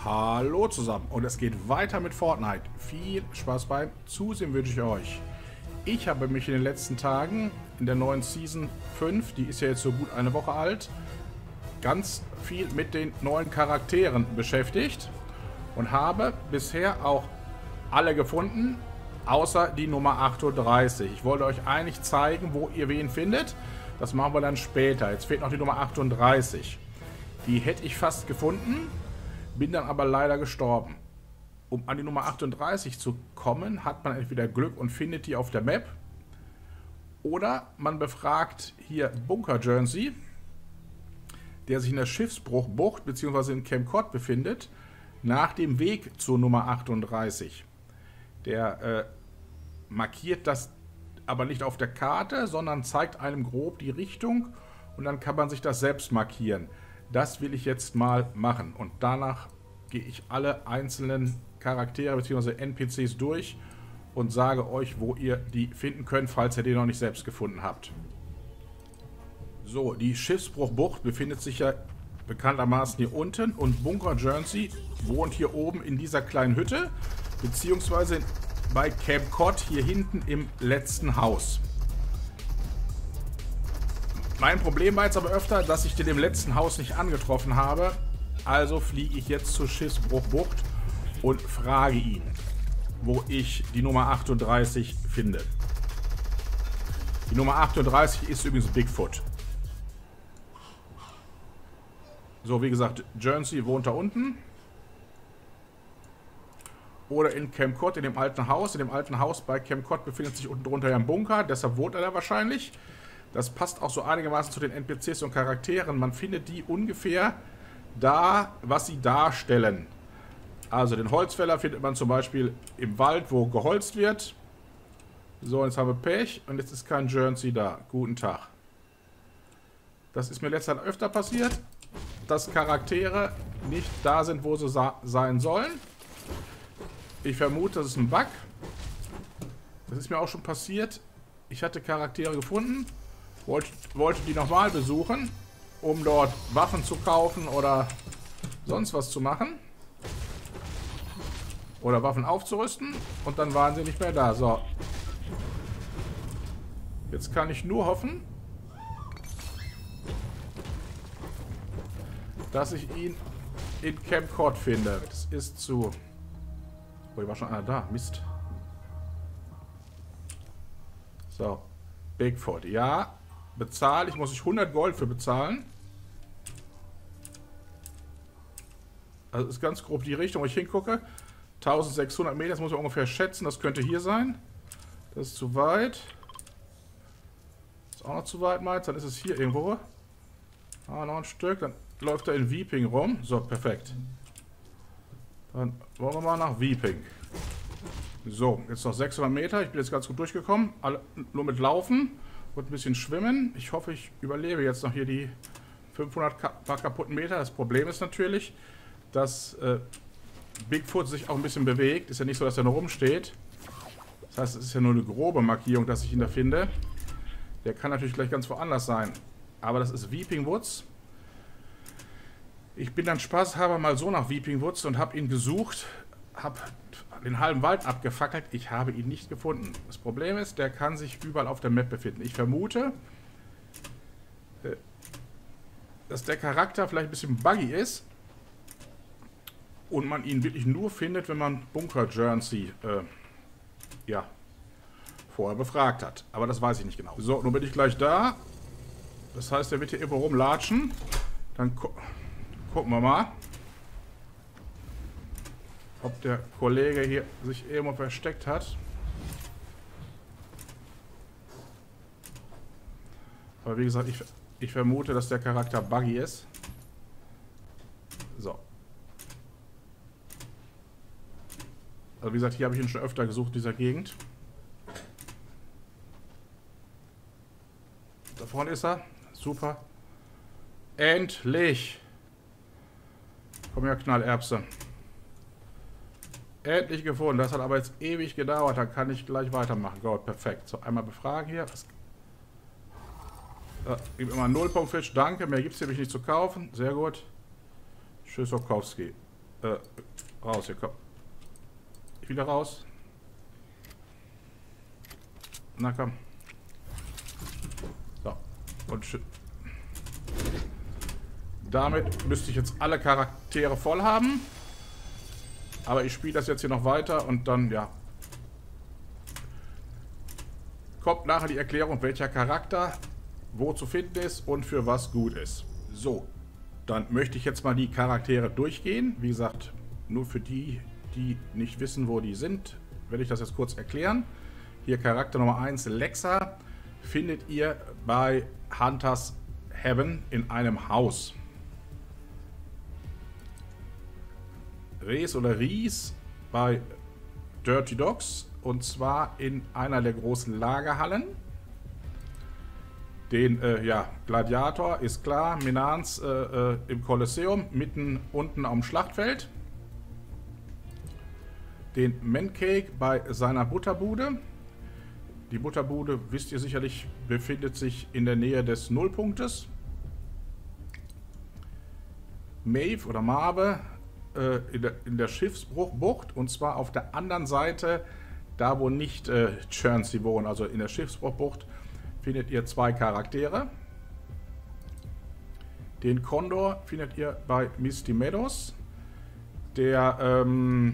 Hallo zusammen und es geht weiter mit Fortnite. Viel Spaß beim Zusehen wünsche ich euch. Ich habe mich in den letzten Tagen in der neuen Season 5, die ist ja jetzt so gut eine Woche alt, ganz viel mit den neuen Charakteren beschäftigt und habe bisher auch alle gefunden, außer die Nummer 38. Ich wollte euch eigentlich zeigen, wo ihr wen findet. Das machen wir dann später. Jetzt fehlt noch die Nummer 38. Die hätte ich fast gefunden, bin dann aber leider gestorben. Um an die Nummer 38 zu kommen, hat man entweder Glück und findet die auf der Map, oder man befragt hier Bunker Jonesy, der sich in der Schiffsbruchbucht bzw. in Camp Cod befindet, nach dem Weg zur Nummer 38. Der markiert das aber nicht auf der Karte, sondern zeigt einem grob die Richtung und dann kann man sich das selbst markieren. Das will ich jetzt mal machen und danach gehe ich alle einzelnen Charaktere bzw. NPCs durch und sage euch, wo ihr die finden könnt, falls ihr die noch nicht selbst gefunden habt. So, die Schiffsbruchbucht befindet sich ja bekanntermaßen hier unten und Bunker Jonesy wohnt hier oben in dieser kleinen Hütte, beziehungsweise bei Camp Cod hier hinten im letzten Haus. Mein Problem war jetzt aber öfter, dass ich den im letzten Haus nicht angetroffen habe. Also fliege ich jetzt zur Schiffsbruchbucht und frage ihn, wo ich die Nummer 38 finde. Die Nummer 38 ist übrigens Bigfoot. So, wie gesagt, Jonesy wohnt da unten. Oder in Camp Cod, in dem alten Haus. In dem alten Haus bei Camp Cod befindet sich unten drunter ja ein Bunker. Deshalb wohnt er da wahrscheinlich. Das passt auch so einigermaßen zu den NPCs und Charakteren. Man findet die ungefähr da, was sie darstellen. Also den Holzfäller findet man zum Beispiel im Wald, wo geholzt wird. So, jetzt haben wir Pech und jetzt ist kein Jonesy da. Guten Tag. Das ist mir letztes Mal öfter passiert, dass Charaktere nicht da sind, wo sie sein sollen. Ich vermute, das ist ein Bug. Das ist mir auch schon passiert. Ich hatte Charaktere gefunden, wollte die nochmal besuchen, um dort Waffen zu kaufen oder sonst was zu machen. Oder Waffen aufzurüsten. Und dann waren sie nicht mehr da. So. Jetzt kann ich nur hoffen, dass ich ihn in Camp Cod finde. Das ist zu... Oh, hier war schon einer da. Mist. So. Bigfoot. Ja. Bezahle. Ich muss 100 Gold für bezahlen. Also ist ganz grob die Richtung, wo ich hingucke. 1600 Meter, das muss ich ungefähr schätzen. Das könnte hier sein. Das ist zu weit. Das ist auch noch zu weit, meinst du? Dann ist es hier irgendwo. Ah, noch ein Stück. Dann läuft er in Weeping rum. So, perfekt. Dann wollen wir mal nach Weeping. So, jetzt noch 600 Meter. Ich bin jetzt ganz gut durchgekommen. Alle nur mit Laufen und ein bisschen Schwimmen. Ich hoffe, ich überlebe jetzt noch hier die 500 paar kaputten Meter. Das Problem ist natürlich, dass Bigfoot sich auch ein bisschen bewegt. Ist ja nicht so, dass er nur rumsteht. Das heißt, es ist ja nur eine grobe Markierung, dass ich ihn da finde. Der kann natürlich gleich ganz woanders sein. Aber das ist Weeping Woods. Ich bin dann spaßhalber mal so nach Weeping Woods und habe ihn gesucht. Habe den halben Wald abgefackelt. Ich habe ihn nicht gefunden. Das Problem ist, der kann sich überall auf der Map befinden. Ich vermute, dass der Charakter vielleicht ein bisschen buggy ist. Und man ihn wirklich nur findet, wenn man Bunker Jonesy ja, vorher befragt hat. Aber das weiß ich nicht genau. So, nun bin ich gleich da. Das heißt, er wird hier irgendwo rumlatschen. Dann gucken wir mal, ob der Kollege hier sich irgendwo versteckt hat. Aber wie gesagt, ich vermute, dass der Charakter buggy ist. So. Also wie gesagt, hier habe ich ihn schon öfter gesucht, in dieser Gegend. Da vorne ist er. Super. Endlich! Komm her, Knallerbse. Endlich gefunden. Das hat aber jetzt ewig gedauert. Dann kann ich gleich weitermachen. Gut, perfekt. So, einmal befragen hier. Gib immer 0 Fisch. Danke. Mehr gibt es nämlich nicht zu kaufen. Sehr gut. Tschüss, Okowski. Raus, hier, komm. Wieder raus. Na komm. So. Und damit müsste ich jetzt alle Charaktere voll haben. Aber ich spiele das jetzt hier noch weiter und dann, ja. Kommt nachher die Erklärung, welcher Charakter wo zu finden ist und für was gut ist. So. Dann möchte ich jetzt mal die Charaktere durchgehen. Wie gesagt, nur für die, die nicht wissen, wo die sind, werde ich das jetzt kurz erklären. Hier Charakter Nummer 1, Lexa, findet ihr bei Hunters Heaven in einem Haus. Res oder Ries bei Dirty Dogs und zwar in einer der großen Lagerhallen. Den ja, Gladiator ist klar, Menans im Kolosseum, mitten unten am Schlachtfeld. Den Mancake bei seiner Butterbude. Die Butterbude, wisst ihr sicherlich, befindet sich in der Nähe des Nullpunktes. Maeve oder Marve in der Schiffsbruchbucht und zwar auf der anderen Seite, da wo nicht Churnsey wohnen, also in der Schiffsbruchbucht findet ihr zwei Charaktere. Den Condor findet ihr bei Misty Meadows. Der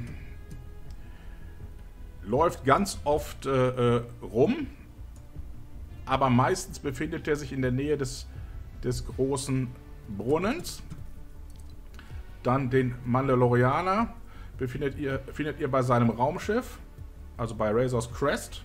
läuft ganz oft rum, aber meistens befindet er sich in der Nähe des großen Brunnens. Dann den Mandalorianer findet ihr bei seinem Raumschiff, also bei Razor's Crest.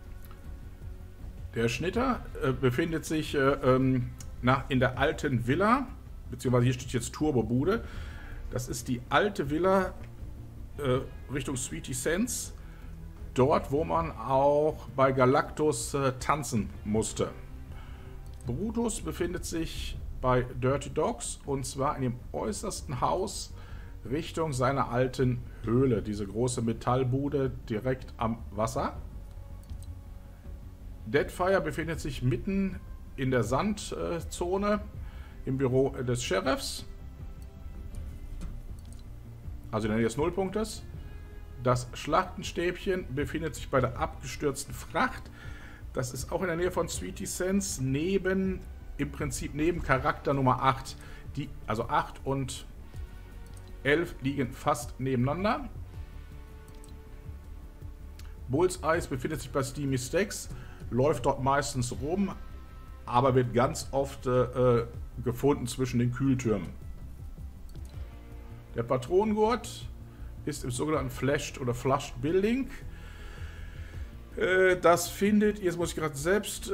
Der Schnitter befindet sich in der alten Villa, beziehungsweise hier steht jetzt Turbobude. Das ist die alte Villa Richtung Sweetie Sands. Dort, wo man auch bei Galactus tanzen musste. Brutus befindet sich bei Dirty Dogs und zwar in dem äußersten Haus Richtung seiner alten Höhle. Diese große Metallbude direkt am Wasser. Deadfire befindet sich mitten in der Sandzone im Büro des Sheriffs. Also in der Nähe des Nullpunktes. Das Schlachtenstäbchen befindet sich bei der abgestürzten Fracht. Das ist auch in der Nähe von Sweetie Sands, im Prinzip neben Charakter Nummer 8. Also 8 und 11 liegen fast nebeneinander. Bullseyes befindet sich bei Steamy Stacks, läuft dort meistens rum, aber wird ganz oft gefunden zwischen den Kühltürmen. Der Patronengurt ist im sogenannten Flashed oder Flushed Building. Das findet, jetzt muss ich gerade selbst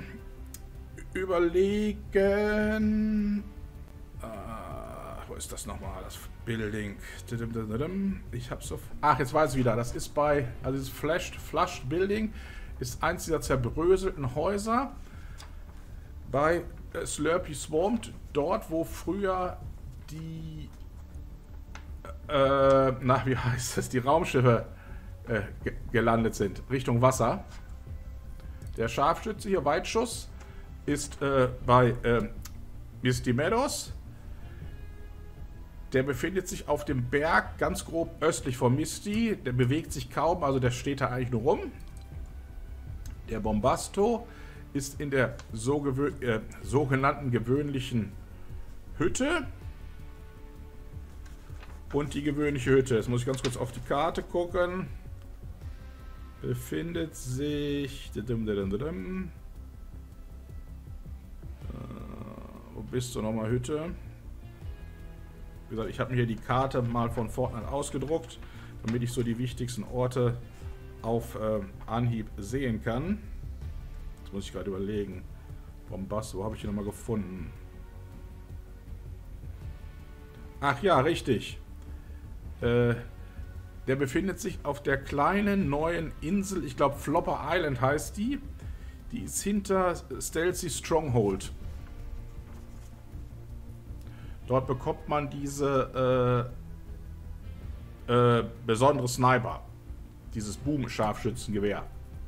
überlegen. Wo ist das nochmal? Das Building. Ich hab's auf. Ach, jetzt weiß ich wieder. Das ist bei, also dieses Flushed Building ist eins dieser zerbröselten Häuser bei Slurpy Swamped. Dort, wo früher die wie heißt das? Die Raumschiffe gelandet sind, Richtung Wasser. Der Scharfschütze hier, Weitschuss, ist bei Misty Meadows. Der befindet sich auf dem Berg ganz grob östlich von Misty. Der bewegt sich kaum, also der steht da eigentlich nur rum. Der Bombasto ist in der sogenannten gewöhnlichen Hütte. Und die gewöhnliche Hütte, jetzt muss ich ganz kurz auf die Karte gucken, befindet sich... Wo bist du nochmal, Hütte? Wie gesagt, ich habe mir hier die Karte mal von Fortnite ausgedruckt, damit ich so die wichtigsten Orte auf Anhieb sehen kann. Jetzt muss ich gerade überlegen. Bombast, wo habe ich die nochmal gefunden? Ach ja, richtig. Der befindet sich auf der kleinen neuen Insel, ich glaube Flopper Island heißt die. Die ist hinter Stealthy Stronghold. Dort bekommt man diese besondere Sniper. Dieses Boom-Scharfschützengewehr.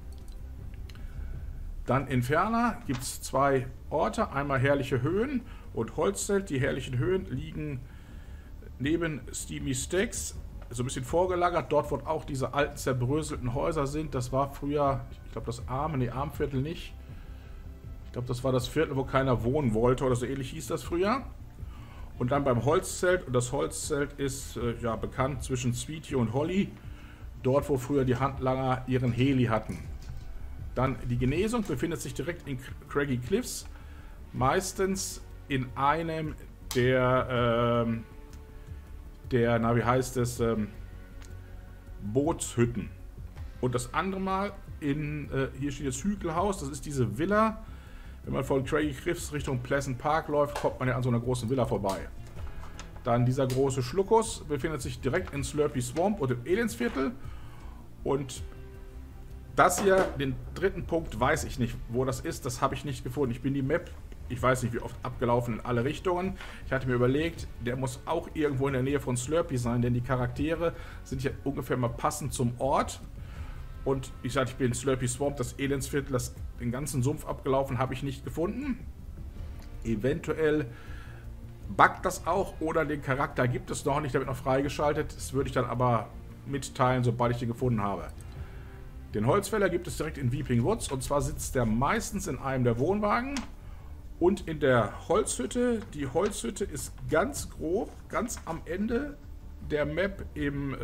Dann in Ferner gibt es zwei Orte. Einmal Herrliche Höhen und Holzzelt. Die Herrlichen Höhen liegen neben Steamy Stacks, so ein bisschen vorgelagert, dort wo auch diese alten zerbröselten Häuser sind. Das war früher, ich glaube das Armviertel nicht. Ich glaube das war das Viertel, wo keiner wohnen wollte oder so ähnlich hieß das früher. Und dann beim Holzzelt, und das Holzzelt ist ja bekannt zwischen Sweetie und Holly, dort wo früher die Handlanger ihren Heli hatten. Dann die Genesung befindet sich direkt in Craggy Cliffs, meistens in einem der, na wie heißt es, Bootshütten. Und das andere Mal in, hier steht das Hügelhaus, das ist diese Villa. Wenn man von Craggy Cliffs Richtung Pleasant Park läuft, kommt man ja an so einer großen Villa vorbei. Dann dieser große Schluckus befindet sich direkt in Slurpy Swamp und im Elendsviertel. Und das hier, den dritten Punkt, weiß ich nicht, wo das ist. Das habe ich nicht gefunden. Ich bin die Map, ich weiß nicht wie oft, abgelaufen in alle Richtungen. Ich hatte mir überlegt, der muss auch irgendwo in der Nähe von Slurpy sein, denn die Charaktere sind ja ungefähr mal passend zum Ort. Und ich sagte, ich bin in Slurpy Swamp, das Elendsviertel, den ganzen Sumpf abgelaufen, habe ich nicht gefunden. Eventuell buggt das auch oder den Charakter gibt es noch nicht, der wird noch freigeschaltet. Das würde ich dann aber mitteilen, sobald ich den gefunden habe. Den Holzfäller gibt es direkt in Weeping Woods und zwar sitzt der meistens in einem der Wohnwagen und in der Holzhütte. Die Holzhütte ist ganz grob, ganz am Ende der Map im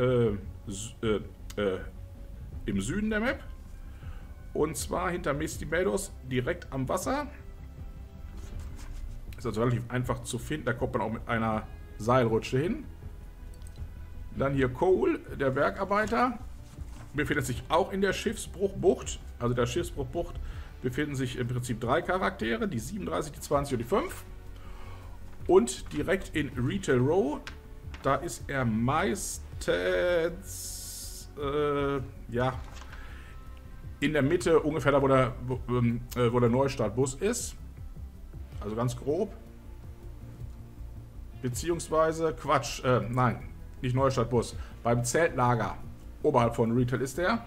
Süden der Map. Und zwar hinter Misty Meadows, direkt am Wasser. Ist also relativ einfach zu finden, da kommt man auch mit einer Seilrutsche hin. Dann hier Cole, der Bergarbeiter, befindet sich auch in der Schiffsbruchbucht. Also der Schiffsbruchbucht befinden sich im Prinzip 3 Charaktere, die 37, die 20 und die 5. Und direkt in Retail Row, da ist er meistens ja, in der Mitte, ungefähr da, wo der Neustartbus ist. Also ganz grob. Beziehungsweise, Quatsch, nein, nicht Neustartbus. Beim Zeltlager oberhalb von Retail ist der.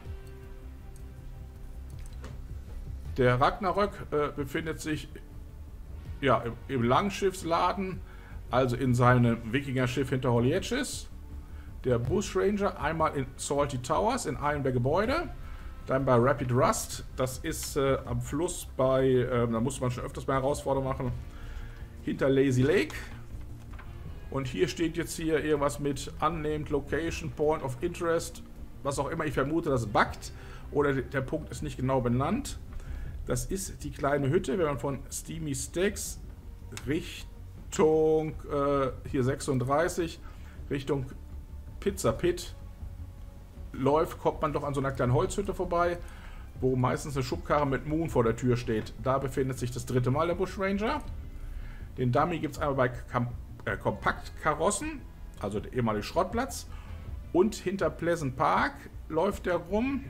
Der Ragnarök befindet sich ja, im Langschiffsladen, also in seinem Wikinger-Schiff hinter Holy Hedges. Der Bushranger einmal in Salty Towers, in einem der Gebäude. Dann bei Rapid Rust, das ist am Fluss bei, da muss man schon öfters mal Herausforderungen machen, hinter Lazy Lake. Und hier steht jetzt hier irgendwas mit Unnamed Location, Point of Interest, was auch immer. Ich vermute, das buggt oder der Punkt ist nicht genau benannt. Das ist die kleine Hütte, wenn man von Steamy Stacks Richtung hier 36, Richtung Pizza Pit läuft, kommt man doch an so einer kleinen Holzhütte vorbei, wo meistens eine Schubkarre mit Moon vor der Tür steht. Da befindet sich das dritte Mal der Bushranger. Den Dummy gibt es einmal bei Kompaktkarossen, also der ehemalige Schrottplatz. Und hinter Pleasant Park läuft der rum.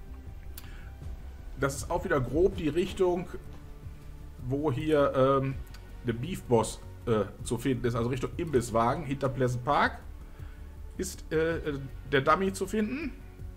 Das ist auch wieder grob die Richtung, wo hier der Beef Boss zu finden ist, also Richtung Imbisswagen. Hinter Pleasant Park ist der Dummy zu finden.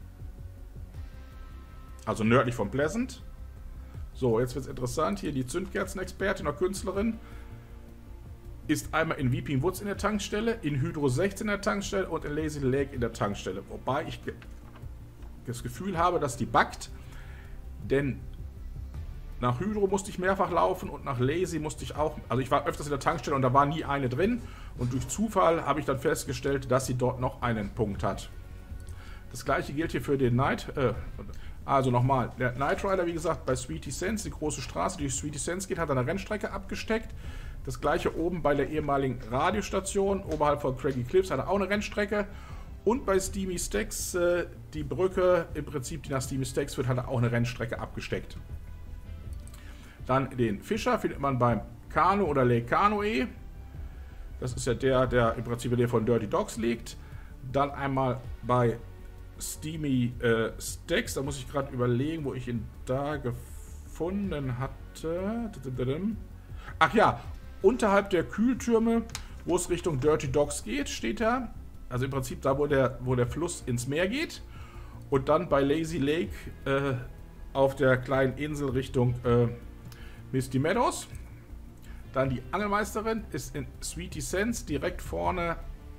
Also nördlich von Pleasant. So, jetzt wird es interessant. Hier die Zündkerzenexpertin oder Künstlerin ist einmal in Weeping Woods in der Tankstelle, in Hydro 16 in der Tankstelle und in Lazy Lake in der Tankstelle. Wobei ich das Gefühl habe, dass die buggt. Denn nach Hydro musste ich mehrfach laufen und nach Lazy musste ich auch, also ich war öfters in der Tankstelle und da war nie eine drin. Und durch Zufall habe ich dann festgestellt, dass sie dort noch einen Punkt hat. Das gleiche gilt hier für den also nochmal, der Knight Rider, wie gesagt, bei Sweetie Sands, die große Straße, die durch Sweetie Sands geht, hat eine Rennstrecke abgesteckt. Das gleiche oben bei der ehemaligen Radiostation, oberhalb von Craggy Cliffs, hat er auch eine Rennstrecke. Und bei Steamy Stacks, die Brücke, im Prinzip, die nach Steamy Stacks führt, hat er auch eine Rennstrecke abgesteckt. Dann den Fischer findet man beim Kanu oder Lake Canoe. Das ist ja der im Prinzip der von Dirty Dogs liegt. Dann einmal bei Steamy Stacks, da muss ich gerade überlegen, wo ich ihn da gefunden hatte. Ach ja, unterhalb der Kühltürme, wo es Richtung Dirty Dogs geht, steht er. Also im Prinzip da, wo der Fluss ins Meer geht. Und dann bei Lazy Lake auf der kleinen Insel Richtung Misty Meadows. Dann die Angelmeisterin ist in Sweetie Sands direkt vorne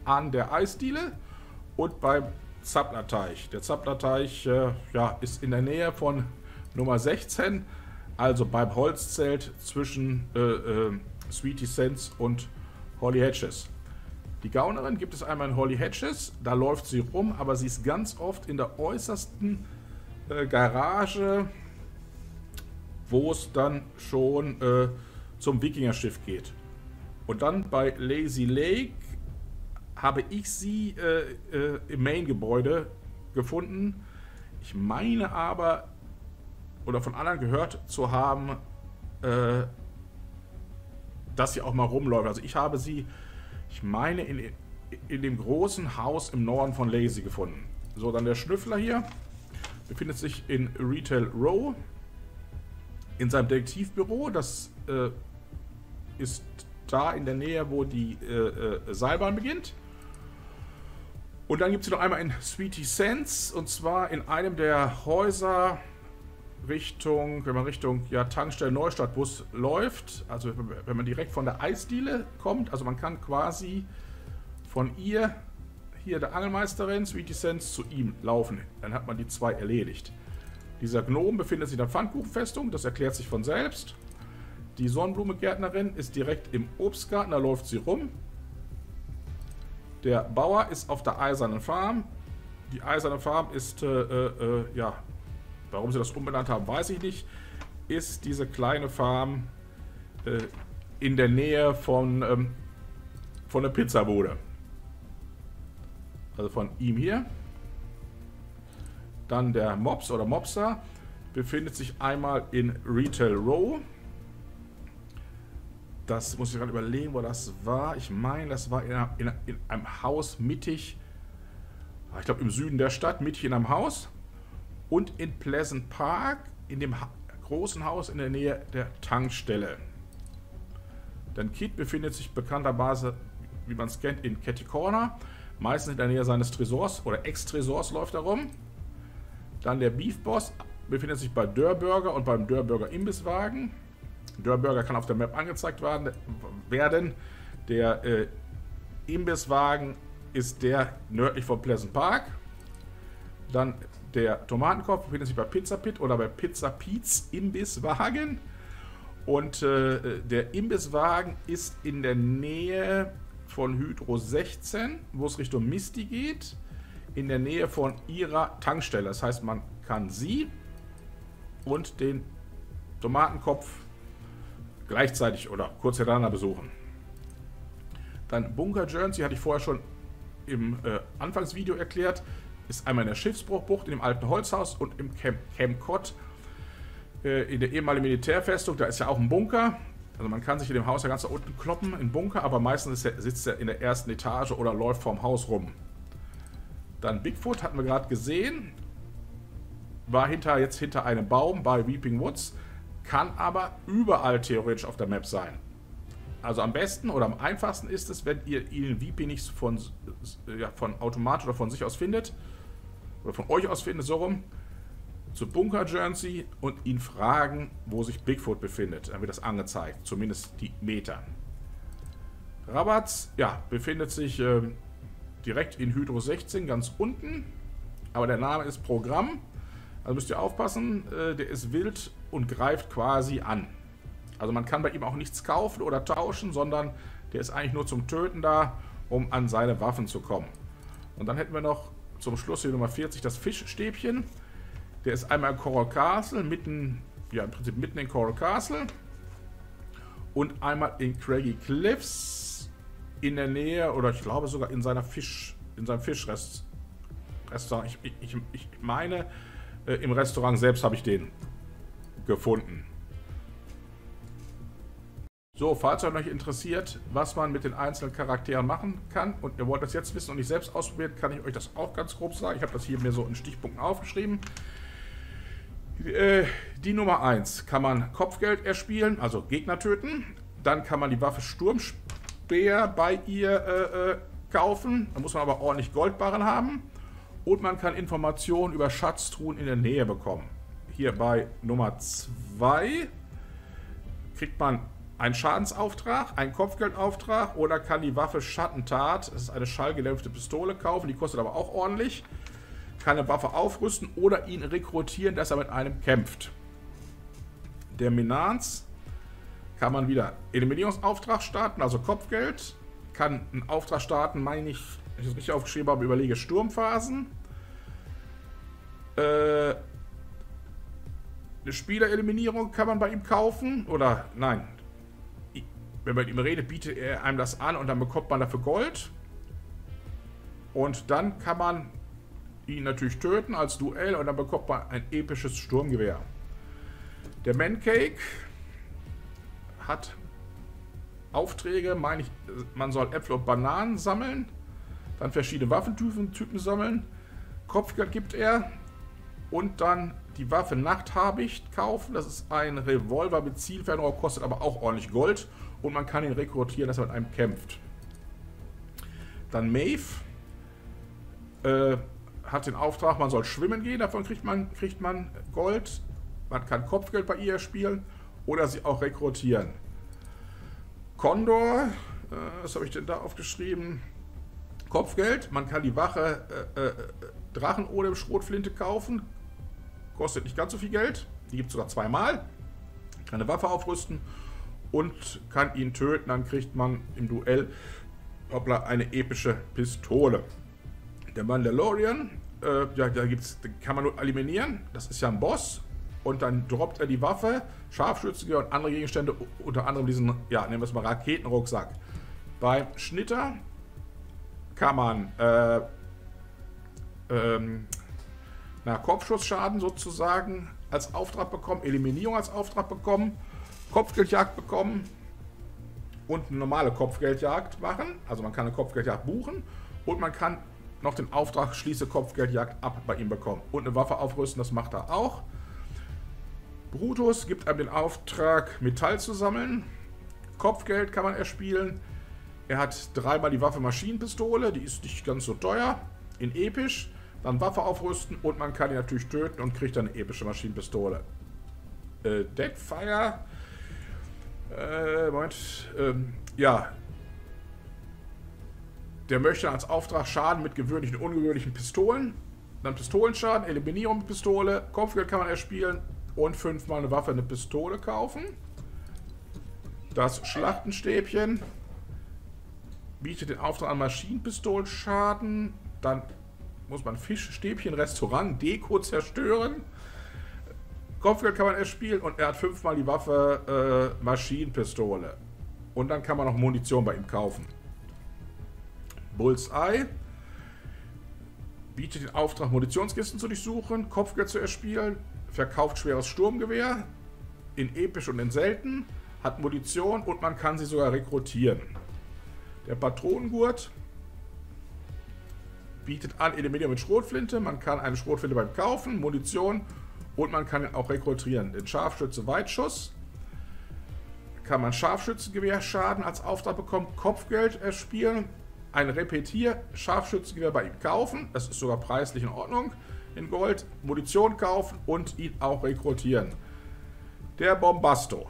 an der Eisdiele und beim Zapplerteich. Der Zapplerteich ja, ist in der Nähe von Nummer 16, also beim Holzzelt zwischen Sweetie Sands und Holly Hedges. Die Gaunerin gibt es einmal in Holly Hedges, da läuft sie rum, aber sie ist ganz oft in der äußersten Garage, wo es dann schon zum Wikingerschiff geht. Und dann bei Lazy Lake habe ich sie im Main-Gebäude gefunden. Ich meine aber, oder von anderen gehört zu haben, dass sie auch mal rumläuft. Also ich habe sie, ich meine, in dem großen Haus im Norden von Lazy gefunden. So, dann der Schnüffler hier befindet sich in Retail Row in seinem Detektivbüro. Das ist da in der Nähe, wo die Seilbahn beginnt. Und dann gibt es noch einmal in Sweetie Sands, und zwar in einem der Häuser Richtung, wenn man Richtung Tankstelle Neustadtbus läuft, also wenn man direkt von der Eisdiele kommt, also man kann quasi von ihr, hier der Angelmeisterin, Sweetie Sands, zu ihm laufen. Dann hat man die zwei erledigt. Dieser Gnom befindet sich in der Pfannkuchenfestung, das erklärt sich von selbst. Die Sonnenblumengärtnerin ist direkt im Obstgarten, da läuft sie rum. Der Bauer ist auf der Eisernen Farm. Die Eiserne Farm ist, ja, warum sie das umbenannt haben, weiß ich nicht, ist diese kleine Farm in der Nähe von der Pizzabude. Also von ihm hier. Dann der Mops oder Mopser befindet sich einmal in Retail Row. Das muss ich gerade überlegen, wo das war. Ich meine, das war in einem Haus mittig, ich glaube im Süden der Stadt, mittig in einem Haus. Und in Pleasant Park, in dem großen Haus in der Nähe der Tankstelle. Dann Kid befindet sich bekannterweise, wie man es kennt, in Catty Corner. Meistens in der Nähe seines Tresors oder Ex-Tresors läuft er rum. Dann der Beef Boss befindet sich bei Dörr Burger und beim Dörr Burger Imbisswagen. Dörr Burger kann auf der Map angezeigt werden. Der Imbisswagen ist der nördlich von Pleasant Park. Dann der Tomatenkopf befindet sich bei Pizza Pit oder bei Pizza Pete's Imbisswagen. Und der Imbisswagen ist in der Nähe von Hydro 16, wo es Richtung Misty geht. In der Nähe von ihrer Tankstelle. Das heißt, man kann sie und den Tomatenkopf gleichzeitig oder kurz hintereinander besuchen. Dann Bunker Journey, hatte ich vorher schon im Anfangsvideo erklärt, ist einmal in der Schiffsbruchbucht, in dem alten Holzhaus und im Camp Cod in der ehemaligen Militärfestung. Da ist ja auch ein Bunker. Also man kann sich in dem Haus ja ganz da unten kloppen, im Bunker, aber meistens sitzt er in der ersten Etage oder läuft vorm Haus rum. Dann Bigfoot hatten wir gerade gesehen. War jetzt hinter einem Baum bei Weeping Woods. Kann aber überall theoretisch auf der Map sein. Also am besten oder am einfachsten ist es, wenn ihr ihn Weeping nicht von automatisch oder von sich aus findet. Oder von euch aus findet, so rum. Zu Bunker Journey und ihn fragen, wo sich Bigfoot befindet. Dann wird das angezeigt. Zumindest die Meter. Rabatz, ja, befindet sich direkt in Hydro 16 ganz unten. Aber der Name ist Programm. Also müsst ihr aufpassen, der ist wild und greift quasi an. Also man kann bei ihm auch nichts kaufen oder tauschen, sondern der ist eigentlich nur zum Töten da, um an seine Waffen zu kommen. Und dann hätten wir noch zum Schluss hier Nummer 40 das Fischstäbchen. Der ist einmal in Coral Castle, im Prinzip mitten in Coral Castle. Und einmal in Craggy Cliffs in der Nähe, oder ich glaube sogar in seinem Fischrestaurant. Ich meine, im Restaurant selbst habe ich den gefunden. So, falls euch noch interessiert, was man mit den einzelnen Charakteren machen kann und ihr wollt das jetzt wissen und nicht selbst ausprobieren, kann ich euch das auch ganz grob sagen. Ich habe das hier mir so in Stichpunkten aufgeschrieben. Die Nummer 1 kann man Kopfgeld erspielen, also Gegner töten. Dann kann man die Waffe Sturmspeer bei ihr kaufen. Da muss man aber ordentlich Goldbarren haben. Und man kann Informationen über Schatztruhen in der Nähe bekommen. Hier bei Nummer 2 kriegt man einen Schadensauftrag, einen Kopfgeldauftrag oder kann die Waffe Schattentat, das ist eine schallgedämpfte Pistole, kaufen, die kostet aber auch ordentlich. Kann eine Waffe aufrüsten oder ihn rekrutieren, dass er mit einem kämpft. Der Menans kann man wieder Eliminierungsauftrag starten, also Kopfgeld. Kann einen Auftrag starten, meine ich, wenn ich das richtig aufgeschrieben habe, überlege Sturmphasen. Eine Spielereliminierung kann man bei ihm kaufen. Oder nein, wenn man mit ihm redet, bietet er einem das an und dann bekommt man dafür Gold. Und dann kann man ihn natürlich töten als Duell und dann bekommt man ein episches Sturmgewehr. Der Mancake hat Aufträge, meine ich, man soll Äpfel und Bananen sammeln, dann verschiedene Waffentypen sammeln, Kopfgeld gibt er und dann die Waffe Nachthabicht kaufen. Das ist ein Revolver mit Zielfernrohr, kostet aber auch ordentlich Gold und man kann ihn rekrutieren, dass er mit einem kämpft. Dann Maeve hat den Auftrag, man soll schwimmen gehen, davon kriegt man Gold. Man kann Kopfgeld bei ihr spielen oder sie auch rekrutieren. Condor, was habe ich denn da aufgeschrieben? Kopfgeld, man kann die Wache Drachen oder Schrotflinte kaufen. Kostet nicht ganz so viel Geld. Die gibt es sogar zweimal. Kann eine Waffe aufrüsten und kann ihn töten. Dann kriegt man im Duell eine epische Pistole. Der Mandalorian, ja, den kann man nur eliminieren. Das ist ja ein Boss. Und dann droppt er die Waffe, Scharfschützengewehr und andere Gegenstände, unter anderem diesen, ja, nennen wir es mal Raketenrucksack. Beim Schnitter kann man Kopfschussschaden sozusagen als Auftrag bekommen, Eliminierung als Auftrag bekommen, Kopfgeldjagd bekommen und eine normale Kopfgeldjagd machen. Also man kann eine Kopfgeldjagd buchen und man kann noch den Auftrag schließe Kopfgeldjagd ab bei ihm bekommen. Und eine Waffe aufrüsten, das macht er auch. Brutus gibt einem den Auftrag, Metall zu sammeln. Kopfgeld kann man erspielen. Er hat dreimal die Waffe Maschinenpistole, die ist nicht ganz so teuer. In episch. Dann Waffe aufrüsten und man kann ihn natürlich töten und kriegt dann eine epische Maschinenpistole. Deadfire. Ja. Der möchte als Auftrag Schaden mit gewöhnlichen und ungewöhnlichen Pistolen. Dann Pistolenschaden, Eliminierung mit Pistole. Kopfgeld kann man erspielen. Und 5-mal eine Waffe, eine Pistole kaufen. Das Schlachtenstäbchen bietet den Auftrag an Maschinenpistolenschaden. Dann muss man Fischstäbchen, Restaurant, Deko zerstören. Kopfgeld kann man erspielen und er hat 5-mal die Waffe Maschinenpistole. Und dann kann man noch Munition bei ihm kaufen. Bullseye bietet den Auftrag, Munitionskisten zu durchsuchen, Kopfgeld zu erspielen. Verkauft schweres Sturmgewehr in episch und in selten, hat Munition und man kann sie sogar rekrutieren. Der Patronengurt bietet an Eliminierung mit Schrotflinte, man kann eine Schrotflinte beim Kaufen, Munition und man kann ihn auch rekrutieren. Den Scharfschütze Weitschuss kann man Scharfschützengewehr-Schaden als Auftrag bekommen, Kopfgeld erspielen, ein Repetier-Scharfschützengewehr bei ihm kaufen, das ist sogar preislich in Ordnung. In Gold, Munition kaufen und ihn auch rekrutieren. Der Bombasto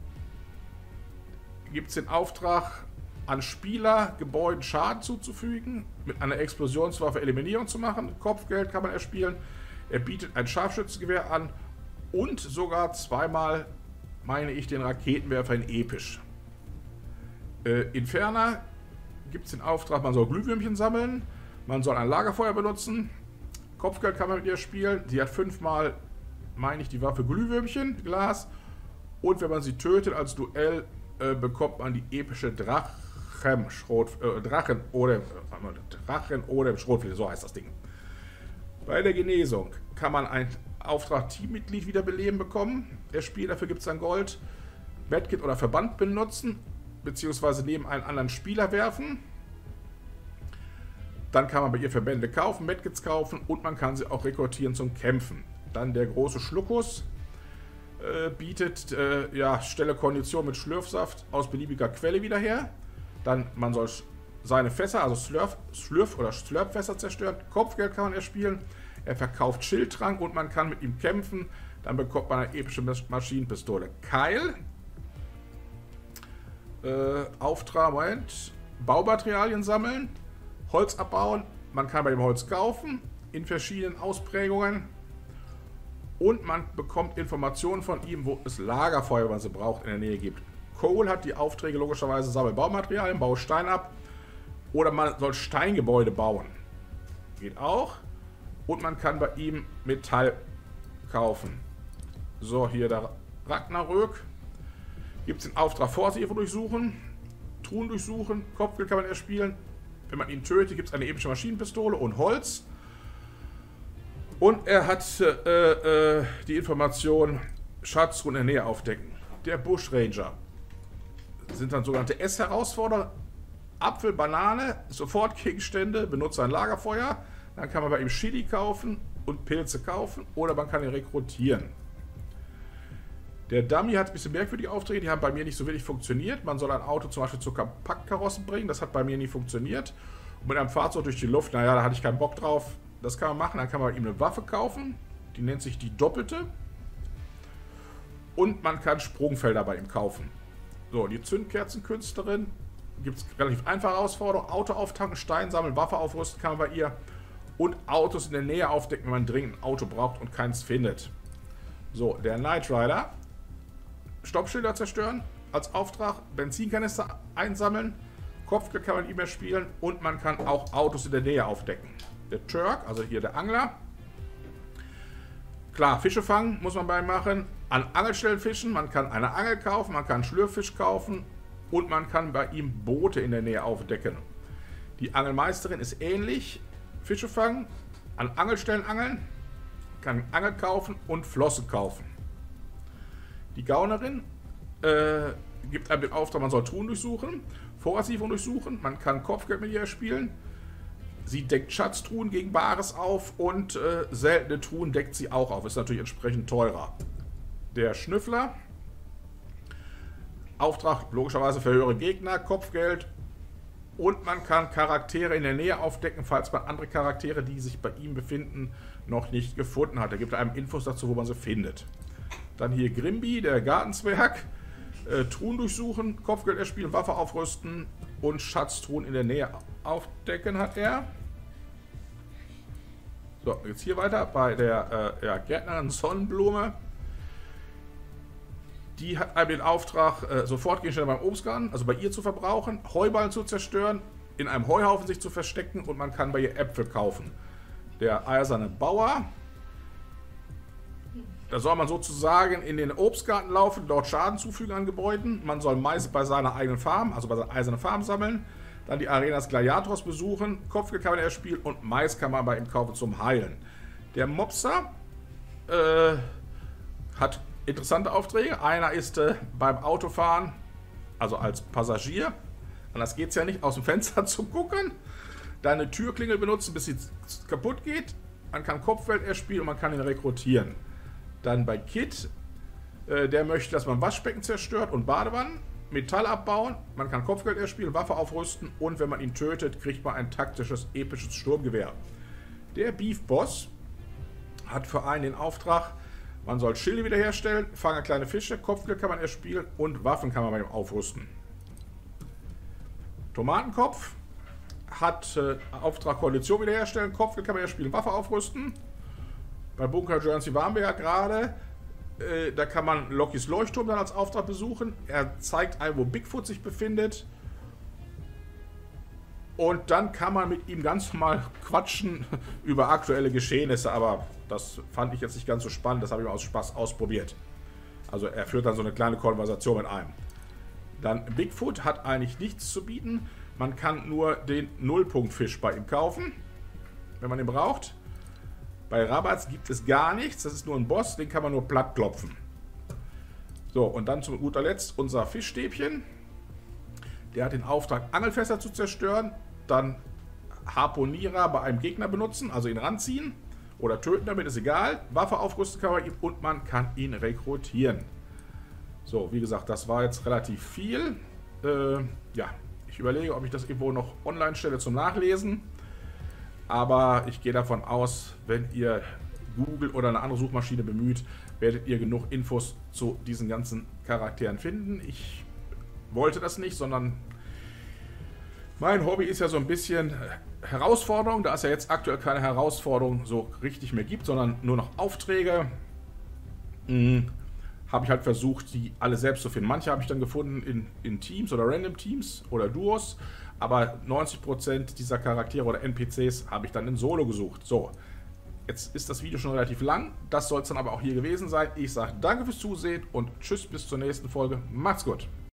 gibt es den Auftrag, an Spieler Gebäuden Schaden zuzufügen, mit einer Explosionswaffe Eliminierung zu machen. Kopfgeld kann man erspielen. Er bietet ein Scharfschützengewehr an und sogar 2-mal, meine ich, den Raketenwerfer in episch. Inferna gibt es den Auftrag, man soll Glühwürmchen sammeln, man soll ein Lagerfeuer benutzen. Kopfgeld kann man mit ihr spielen. Sie hat 5-mal, meine ich, die Waffe Glühwürmchen, Glas. Und wenn man sie tötet als Duell, bekommt man die epische Drachen oder Schrotflinte, so heißt das Ding. Bei der Genesung kann man einen Auftrag Teammitglied wiederbeleben bekommen. Der Spiel, dafür gibt es dann Gold. Medkit oder Verband benutzen, beziehungsweise neben einen anderen Spieler werfen. Dann kann man bei ihr Verbände kaufen, Medkits kaufen und man kann sie auch rekrutieren zum Kämpfen. Dann der große Schluckus bietet Stelle Kondition mit Schlürfsaft aus beliebiger Quelle wieder her. Dann man soll seine Fässer, also Slurf- oder Slurpfässer zerstören. Kopfgeld kann man erspielen. Er verkauft Schildtrank und man kann mit ihm kämpfen. Dann bekommt man eine epische Maschinenpistole. Keil Auftrag, Moment, Baumaterialien sammeln, Holz abbauen. Man kann bei dem Holz kaufen, in verschiedenen Ausprägungen. Und man bekommt Informationen von ihm, wo es Lagerfeuer, was er braucht, in der Nähe gibt. Cole hat die Aufträge logischerweise, sammle Baumaterialien, baue Stein ab. Oder man soll Steingebäude bauen. Geht auch. Und man kann bei ihm Metall kaufen. So, hier der Ragnarök. Gibt es den Auftrag Vorsicht durchsuchen, Truhen durchsuchen, Kopfgeld kann man erspielen. Wenn man ihn tötet, gibt es eine epische Maschinenpistole und Holz. Und er hat die Information Schatztruhen in der Nähe aufdecken. Der Bushranger. Das sind dann sogenannte S-Herausforderer. Apfel, Banane, Sofortgegenstände, benutze ein Lagerfeuer. Dann kann man bei ihm Chili kaufen und Pilze kaufen. Oder man kann ihn rekrutieren. Der Dummy hat ein bisschen merkwürdige Aufträge, die haben bei mir nicht so wirklich funktioniert. Man soll ein Auto zum Beispiel zur Kompaktkarosse bringen, das hat bei mir nie funktioniert. Und mit einem Fahrzeug durch die Luft, naja, da hatte ich keinen Bock drauf. Das kann man machen, dann kann man bei ihm eine Waffe kaufen, die nennt sich die Doppelte. Und man kann Sprungfelder bei ihm kaufen. So, die Zündkerzenkünstlerin, gibt es relativ einfache Herausforderungen. Auto auftanken, Stein sammeln, Waffe aufrüsten kann man bei ihr. Und Autos in der Nähe aufdecken, wenn man dringend ein Auto braucht und keins findet. So, der Knight Rider. Stoppschilder zerstören als Auftrag, Benzinkanister einsammeln, Kopfgeld kann man ihm spielen und man kann auch Autos in der Nähe aufdecken. Der Turk, also hier der Angler. Klar, Fische fangen muss man bei ihm machen, an Angelstellen fischen, man kann eine Angel kaufen, man kann Schlürffisch kaufen und man kann bei ihm Boote in der Nähe aufdecken. Die Angelmeisterin ist ähnlich, Fische fangen, an Angelstellen angeln, kann Angel kaufen und Flosse kaufen. Die Gaunerin gibt einem den Auftrag, man soll Truhen durchsuchen, Vorratslieferung durchsuchen, man kann Kopfgeld mit ihr spielen. Sie deckt Schatztruhen gegen Bares auf und seltene Truhen deckt sie auch auf. Ist natürlich entsprechend teurer. Der Schnüffler. Auftrag logischerweise für höhere Gegner, Kopfgeld. Und man kann Charaktere in der Nähe aufdecken, falls man andere Charaktere, die sich bei ihm befinden, noch nicht gefunden hat. Er gibt einem Infos dazu, wo man sie findet. Dann hier Grimby, der Gartenzwerg. Truhen durchsuchen, Kopfgeld erspielen, Waffe aufrüsten und Schatztruhen in der Nähe aufdecken hat er. So, jetzt hier weiter bei der Gärtnerin Sonnenblume. Die hat einem den Auftrag, Sofortgegenstände beim Obstgarten, also bei ihr zu verbrauchen, Heuballen zu zerstören, in einem Heuhaufen sich zu verstecken und man kann bei ihr Äpfel kaufen. Der eiserne Bauer. Da soll man sozusagen in den Obstgarten laufen, dort Schaden zufügen an Gebäuden. Man soll Mais bei seiner eigenen Farm, also bei seiner eisernen Farm sammeln. Dann die Arena des Gladiators besuchen. Kopfgeld kann man erspielen und Mais kann man bei ihm kaufen zum Heilen. Der Mopser hat interessante Aufträge. Einer ist beim Autofahren, also als Passagier. Anders geht es ja nicht, aus dem Fenster zu gucken. Dann eine Türklingel benutzen, bis sie kaputt geht. Man kann Kopfgeld erspielen und man kann ihn rekrutieren. Dann bei Kit, der möchte, dass man Waschbecken zerstört und Badewannen, Metall abbauen, man kann Kopfgeld erspielen, Waffe aufrüsten und wenn man ihn tötet, kriegt man ein taktisches, episches Sturmgewehr. Der Beef Boss hat für einen den Auftrag, man soll Schilde wiederherstellen, fange kleine Fische, Kopfgeld kann man erspielen und Waffen kann man bei ihm aufrüsten. Tomatenkopf hat Auftrag Koalition wiederherstellen, Kopfgeld kann man erspielen, Waffe aufrüsten. Bei Bunker Journey waren wir ja gerade. Da kann man Lokis Leuchtturm dann als Auftrag besuchen. Er zeigt einem, wo Bigfoot sich befindet. Und dann kann man mit ihm ganz normal quatschen über aktuelle Geschehnisse. Aber das fand ich jetzt nicht ganz so spannend. Das habe ich mal aus Spaß ausprobiert. Also er führt dann so eine kleine Konversation mit einem. Dann Bigfoot hat eigentlich nichts zu bieten. Man kann nur den Nullpunktfisch bei ihm kaufen, wenn man ihn braucht. Bei Rabats gibt es gar nichts, das ist nur ein Boss, den kann man nur platt klopfen. So, und dann zu guter Letzt unser Fischstäbchen. Der hat den Auftrag, Angelfässer zu zerstören, dann Harponierer bei einem Gegner benutzen, also ihn ranziehen oder töten damit, ist egal. Waffe aufrüsten kann man ihm und man kann ihn rekrutieren. So, wie gesagt, das war jetzt relativ viel. Ja, ich überlege, ob ich das irgendwo noch online stelle zum Nachlesen. Aber ich gehe davon aus, wenn ihr Google oder eine andere Suchmaschine bemüht, werdet ihr genug Infos zu diesen ganzen Charakteren finden. Ich wollte das nicht, sondern mein Hobby ist ja so ein bisschen Herausforderung, da es ja jetzt aktuell keine Herausforderung so richtig mehr gibt, sondern nur noch Aufträge, habe ich halt versucht, die alle selbst zu finden. Manche habe ich dann gefunden in Teams oder Random Teams oder Duos, aber 90% dieser Charaktere oder NPCs habe ich dann in Solo gesucht. So, jetzt ist das Video schon relativ lang, das soll es dann aber auch hier gewesen sein. Ich sage danke fürs Zusehen und tschüss bis zur nächsten Folge. Macht's gut!